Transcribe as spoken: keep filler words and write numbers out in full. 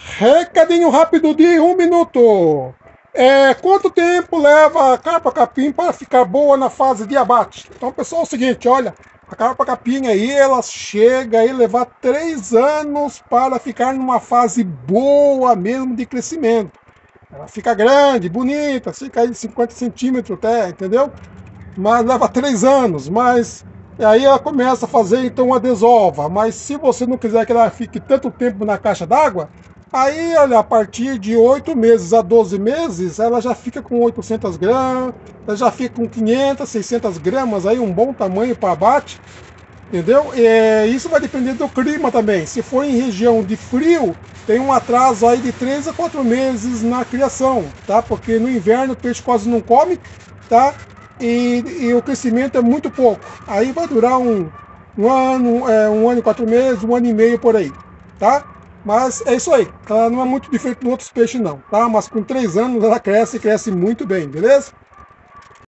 Recadinho rápido de um minuto. É, quanto tempo leva a carpa capim para ficar boa na fase de abate? Então, pessoal, é o seguinte, olha, a carpa capim aí, ela chega a levar três anos para ficar numa fase boa mesmo de crescimento. Ela fica grande, bonita, fica aí de cinquenta centímetros até, entendeu? Mas leva três anos, mas aí ela começa a fazer então uma desova. Mas se você não quiser que ela fique tanto tempo na caixa d'água, aí olha, a partir de oito meses a doze meses, ela já fica com oitocentas gramas, ela já fica com quinhentas, seiscentas gramas, aí um bom tamanho para abate, entendeu? E isso vai depender do clima também. Se for em região de frio, tem um atraso aí de três a quatro meses na criação, tá? Porque no inverno o peixe quase não come, tá? E, e o crescimento é muito pouco. Aí vai durar um, um ano, é, um ano e quatro meses, um ano e meio por aí, tá? Mas é isso aí. Ela não é muito diferente de outros peixes não, tá? Mas com três anos ela cresce e cresce muito bem, beleza?